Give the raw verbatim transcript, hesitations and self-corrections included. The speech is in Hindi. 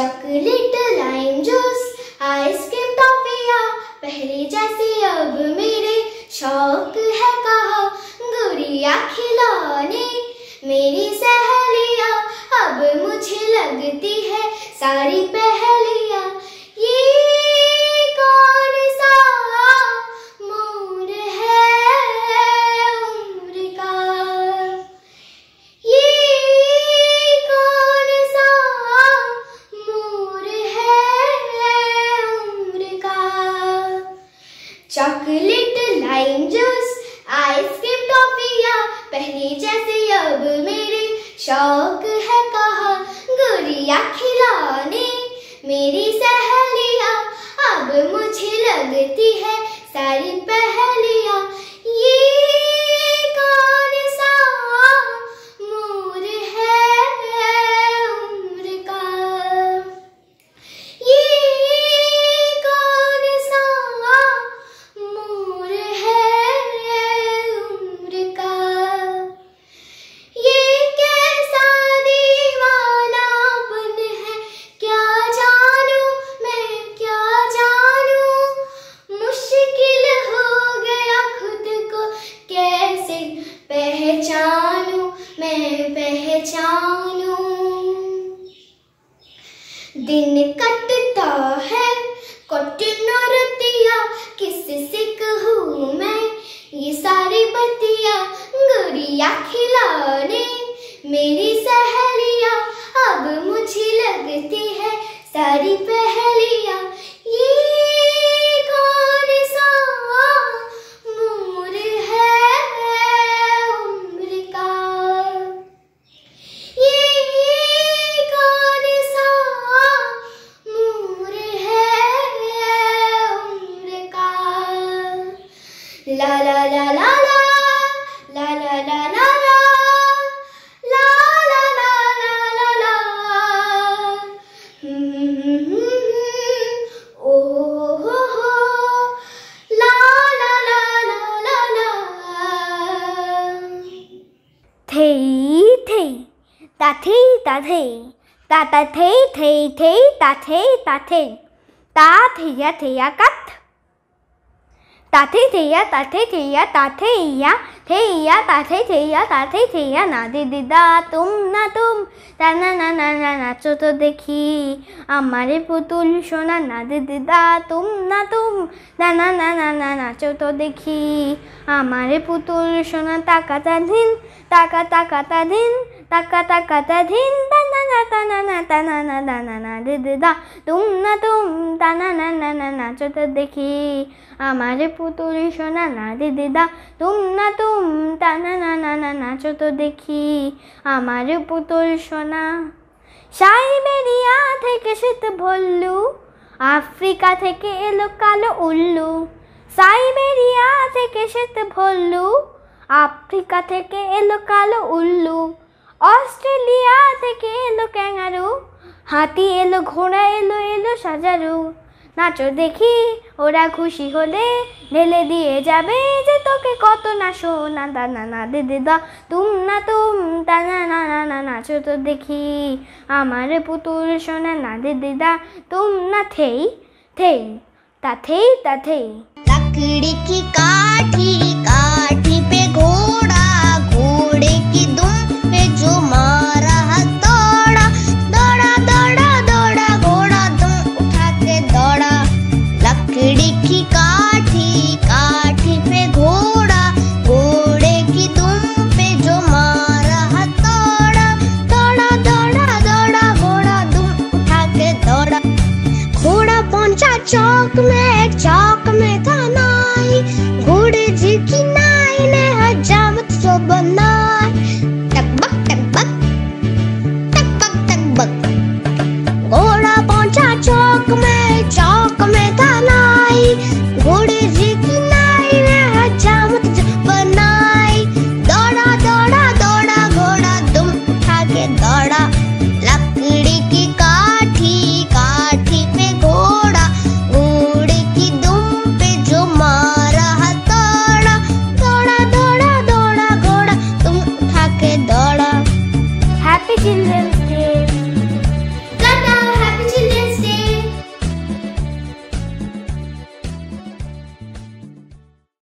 चॉकलेट लाइम जूस आइसक्रीम टॉफिया पहले जैसे अब मेरे शौक है कहाँ गुड़िया खिलौने मेरी सहेलियाँ अब मुझे लगती है सारी पहेलियाँ। ये कौन सा मोड़ है उम्र का, ये कौन सा मोड़ है उम्र का। चॉकलेट लाइम जूस आइसक्रीम टॉफिया पहले जैसे अब मेरे शौक है कहाँ गुड़िया खिलौने मेरी सहेलियाँ अब मुझे लगती है सारी पहेलियाँ। ये कौन सा मोड़ है उम्र का, ये कौन सा मोड़ है उम्र का। ये कैसा दीवानापन है क्या जानू मैं क्या जानू, मुश्किल हो गया खुद को कैसे पहचानूं मैं पहचानूं। दिन कटता है कठिन रतिया किससे कहूँ मैं ये सारी बतिया गुड़िया खिलौने मेरी सहेलियाँ अब मुझे लगती है सारी पहेलियाँ। ये कौन सा मोड़ है उम्र का, ये कौन सा मोड़ है उम्र का। ला ला ला ला ला ला ला ला ला ला ला ला ला ला ला हम्म ओ हो हो ला ला ला ला ला ला। थेई थेई ता थेई ता थेई ता ता थेई थेई थेई ता थेई ता थेई ता थेया थेया कथ ता थे थेया ता थे थेया ता थेया थेया ता थे थेया ता थे थेया ना दे दिदा तुम ना तुम ता ना ना ना ना नाचो तो देखी हमारे पुतुल सोना ना दे दिदा तुम ना तुम ता ना ना ना ना नाचो तो देखी हमारे पुतुल सोना ताका ता दिन ताका ताका ता दिन ताका ताका ता दिन ता ना ना ता ना ना ता ना ना ता ना ना दे दिदा तुम ना तुम ता ना ना ना ना नाचो तो देखी हमारे पुतुल सोना ना दे दिदा तुम ना तुम ता ना ना ना ना नाचो तो देखी हमारे पुतुल सोना। সাইবেরিয়া থেকে শীত ভল্লু আফ্রিকা থেকে এলো কালো উল্লু, সাইবেরিয়া থেকে শীত ভল্লু আফ্রিকা থেকে এলো কালো উল্লু, অস্ট্রেলিয়া থেকে এলো ক্যাঙ্গারু হাতি এলো ঘোড়া এলো এলো সাজারু। নাচো দেখি ওরা খুশি হলে ঢেলে দিয়ে যাবে যে তোকে কত না সোনা দানা না দে দে দা তুম না তুম তা না না না না নাচো তো দেখি আমার পুতুল সোনা না দে দে দা तुम ना थे थे ता थे ता थे। लकड़ी की काठी काठी पे घोड़ा घोड़े की दुम पे जो मारा दौड़ा दौड़ा दौड़ा दौड़ा घोड़ा दुम उठा के दौड़ा। लकड़ी की काठी काठी पे घोड़ा घोड़े की दुम पे जो मारा दौड़ा दौड़ा दौड़ा दौड़ा घोड़ा दुम उठा के दौड़ा। घोड़ा पहुंचा चौक में चौक में था नाई घोड़े जी की नाई ने हजामत जो बनाई। टकबक टकबक टकबक टकबक घोड़ा पहुंचा चौक में चौक में था नाई घोड़े जी की नाई ने हजामत जो बनाई। दौड़ा दौड़ा दौड़ा घोड़ा दुम उठा के दौड़ा। लकड़ी की काठी काठी पे घोड़ा घोड़े की दुम पे जो मारा दौड़ा दौड़ा दौड़ा दौड़ा घोड़ा तुम उठा के दौड़ा। Happy children.